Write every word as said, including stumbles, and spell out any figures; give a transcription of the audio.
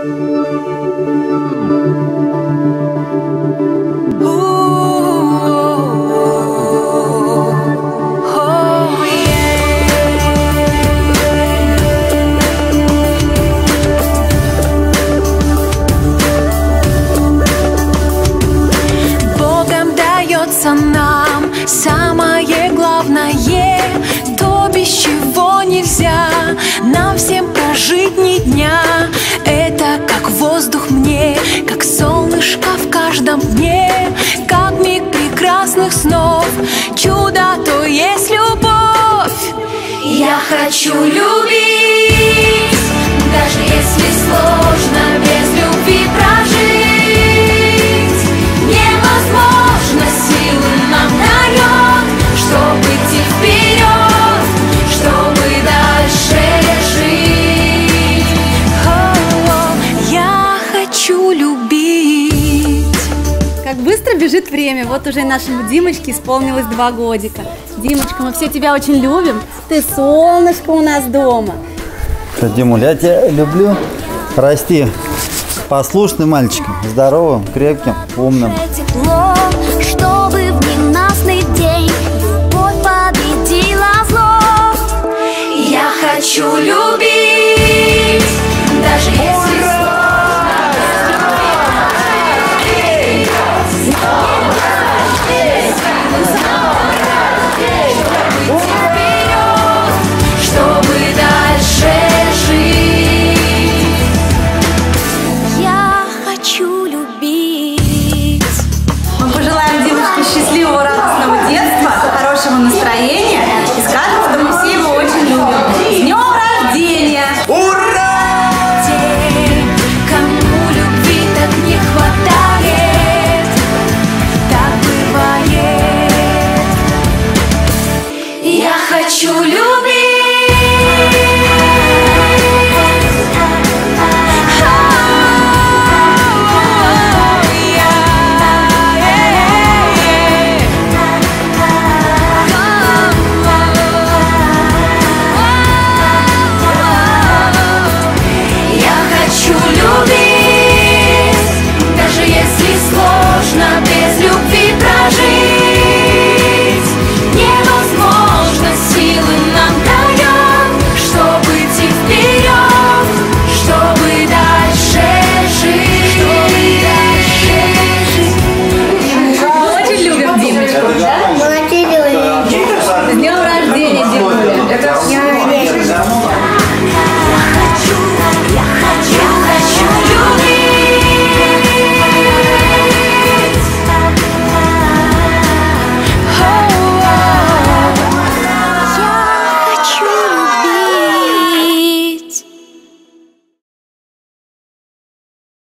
Нам самое главное, то без чего нельзя нам всем прожить ни дня. Это как воздух мне, как солнышко в каждом дне, как миг прекрасных снов, чудо, то есть любовь. Я хочу любить, даже если сложно без любви прожить. Невозможно, силы нам дает, чтобы идти вперед, чтобы дальше жить. О-о-о, я хочу любить. Как быстро бежит время. Вот уже нашему Димочке исполнилось два годика. Димочка, мы все тебя очень любим. Ты солнышко у нас дома. Димуль, я тебя люблю. Расти послушным мальчиком, здоровым, крепким, умным. Тепло, чтобы в ненастный день любовь победила зло. Я хочу любить.